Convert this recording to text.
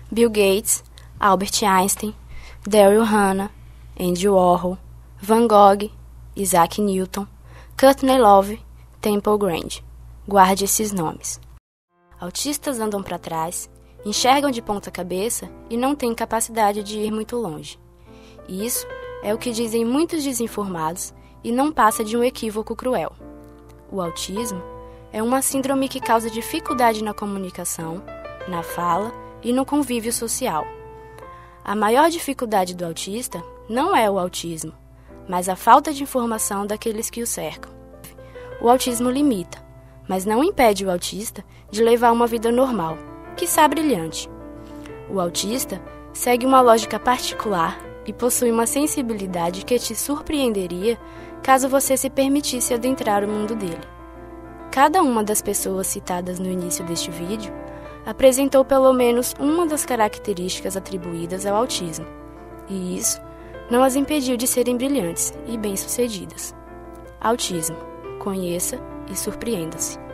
Bill Gates, Albert Einstein, Daryl Hannah, Andy Warhol, Van Gogh, Isaac Newton, Courtney Love, Temple Grandin. Guarde esses nomes. Autistas andam para trás, enxergam de ponta cabeça e não têm capacidade de ir muito longe. E isso é o que dizem muitos desinformados e não passa de um equívoco cruel. O autismo é uma síndrome que causa dificuldade na comunicação, na fala e no convívio social. A maior dificuldade do autista não é o autismo, mas a falta de informação daqueles que o cercam. O autismo limita, mas não impede o autista de levar uma vida normal, quiçá brilhante. O autista segue uma lógica particular e possui uma sensibilidade que te surpreenderia caso você se permitisse adentrar o mundo dele. Cada uma das pessoas citadas no início deste vídeo apresentou pelo menos uma das características atribuídas ao autismo, e isso não as impediu de serem brilhantes e bem-sucedidas. Autismo. Conheça e surpreenda-se.